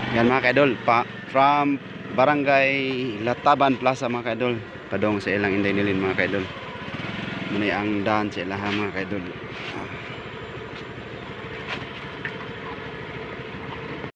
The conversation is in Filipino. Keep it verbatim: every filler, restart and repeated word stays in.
Yan mga kaidol, pa, from Barangay Lataban Plaza mga kaidol, padong sa ilang Inday Nilin mga kaidol. Muna ang daan sa ilaha mga kaidol. Ah.